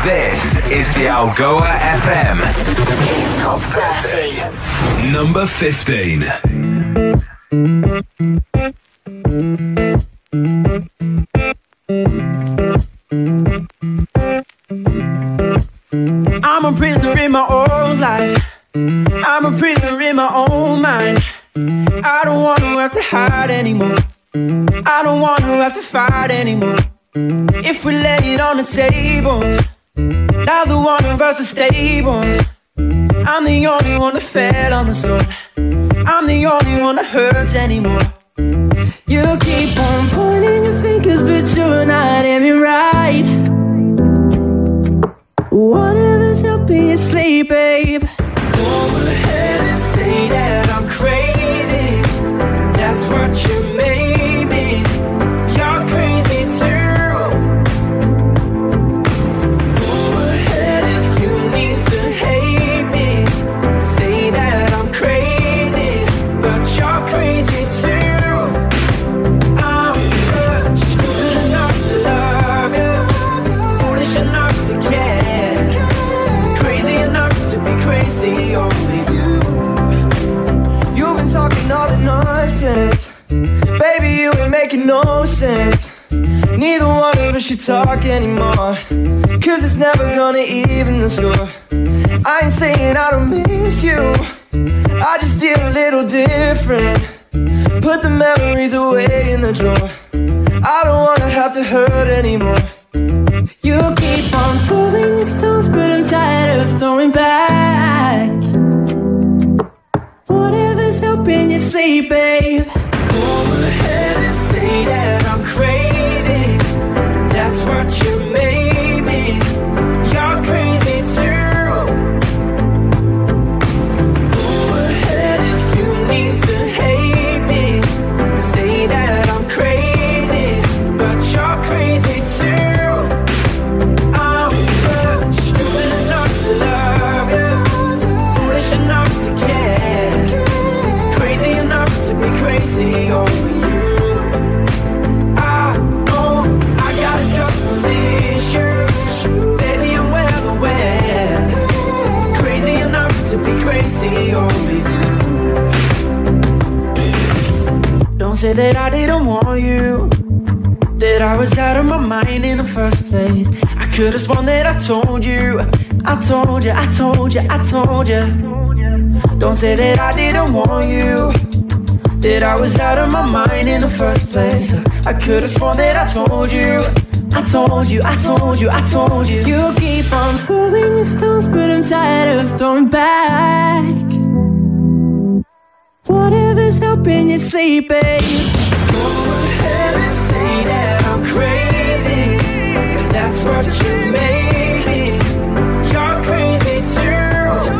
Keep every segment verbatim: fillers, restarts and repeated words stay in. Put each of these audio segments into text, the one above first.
This is the Algoa F M Top thirty. Number fifteen. I'm a prisoner in my own life. I'm a prisoner in my own mind. I don't want to have to hide anymore. I don't want to have to fight anymore. If we lay it on the table, neither one of us is stable. I'm the only one that fell on the sword. I'm the only one that hurts anymore. You keep on pointing your fingers, but you're not aiming right. Whatever's helping you sleep, babe. Go ahead and say that I'm crazy. That's what you made me. You're crazy too. Go ahead if you need to hate me. Say that I'm crazy, but you're crazy too. I'm stupid enough to love you, foolish enough to care, crazy enough to be crazy over you. You've been talking all the nonsense, baby, you ain't making no sense. Neither one of us should talk anymore, cause it's never gonna even the score. I ain't saying I don't miss you, I just did a little different. Put the memories away in the drawer. I don't wanna have to hurt anymore. You keep on throwing your stones, but I'm tired of throwing back. Whatever's helping you sleep, babe. Go ahead and say that I'm crazy. That's what you made me. You're crazy too. Go ahead if you need to hate me. Say that I'm crazy, but you're crazy too. I'm stupid enough to love you, foolish enough to care, crazy enough to be crazy over you. I know I got a couple issues, baby, I'm well aware. Crazy enough to be crazy over you. Don't say that I didn't want you, that I was out of my mind in the first place. I could've sworn that I told you, I told you, I told you, I told you. Don't say that I didn't want you, that I was out of my mind in the first place. I could've sworn that I told you, I told you, I told you, I told you. You keep on throwing your stones, but I'm tired of throwing back. Whatever's helping you sleep, babe. Go ahead and say that I'm crazy. That's what you made me. You're crazy too.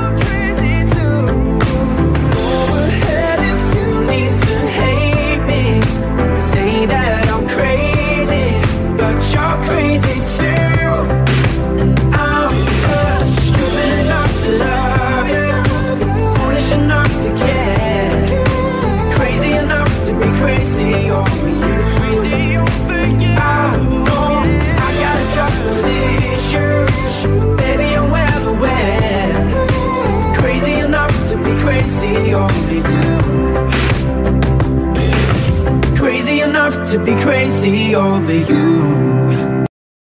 Go ahead if you need to hate me. Say that I'm crazy, but you're crazy too. I'm stupid enough to love you, foolish enough to care, crazy enough to be crazy over you. Crazy over you. I know I got a couple issues, baby, I'm well aware. Crazy enough to be crazy over you. Crazy enough to be crazy over you.